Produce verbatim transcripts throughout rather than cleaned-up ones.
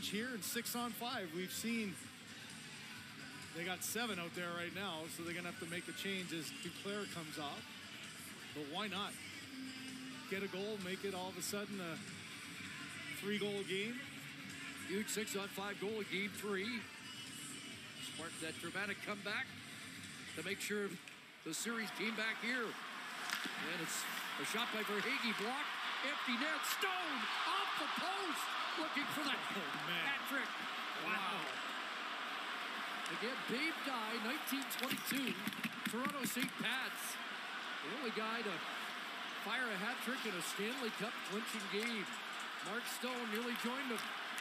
bunch here and six on five. We've seen they got seven out there right now, so they're going to have to make a change as Duclair comes off. But why not? Get a goal, make it all of a sudden a three-goal game. Huge six-on-five goal in game three. Sparked that dramatic comeback to make sure the series came back here. And it's a shot by Verhaeghe, blocked, empty net, Stone off the post, looking for that oh, hat trick. Wow. wow. Again, Babe Dye, nineteen twenty-two, Toronto Saint Pats. The only guy to fire a hat trick in a Stanley Cup clinching game. Mark Stone nearly joined him.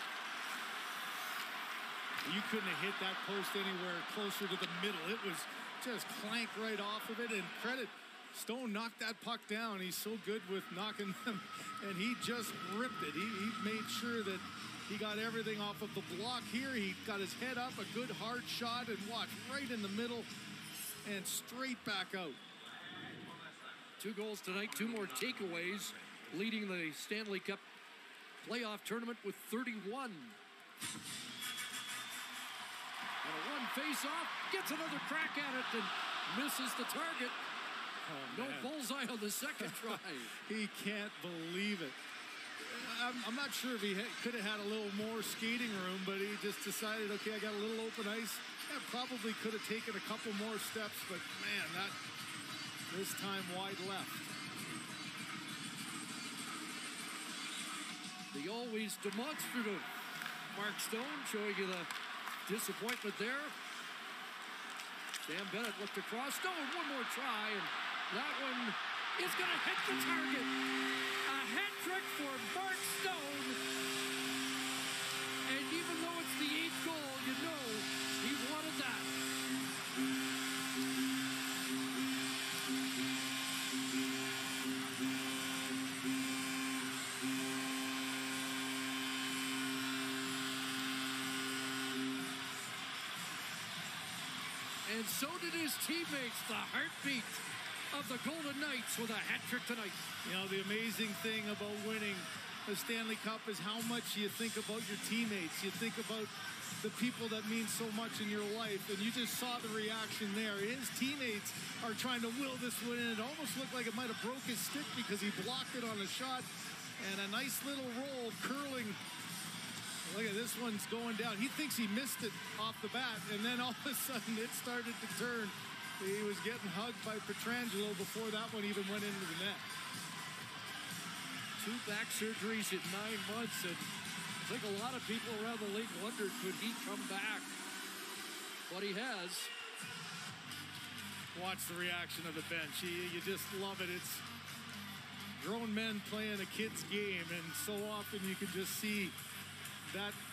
You couldn't have hit that post anywhere closer to the middle. It was just clanked right off of it. And credit, Stone knocked that puck down. He's so good with knocking them. And he just ripped it. He, he made sure that he got everything off of the block here. He got his head up, a good hard shot, and watch, right in the middle and straight back out. Two goals tonight, two more takeaways, leading the Stanley Cup playoff tournament with thirty-one. And a one face-off, gets another crack at it and misses the target. Oh, no bullseye on the second try. He can't believe it. I'm, I'm not sure if he ha- could have had a little more skating room, but he just decided, okay, I got a little open ice. Yeah, probably could have taken a couple more steps, but man, that this time wide left. The always demonstrative Mark Stone showing you the disappointment there. Sam Bennett looked across. Stone, one more try, and that one is going to hit the target. A hat trick for Mark Stone. And even though it's the eighth goal, you know he wanted that. And so did his teammates, the heartbeat of the Golden Knights with a hat trick tonight. You know, the amazing thing about winning the Stanley Cup is how much you think about your teammates. You think about the people that mean so much in your life, and you just saw the reaction there. His teammates are trying to will this one in. It almost looked like it might have broke his stick because he blocked it on a shot, and a nice little roll curling. Look at this one's going down. He thinks he missed it off the bat, and then all of a sudden it started to turn. He was getting hugged by Pietrangelo before that one even went into the net. Two back surgeries in nine months, and I think a lot of people around the league wondered, could he come back? But he has. Watch the reaction of the bench. You, you just love it. It's grown men playing a kid's game, and so often you can just see that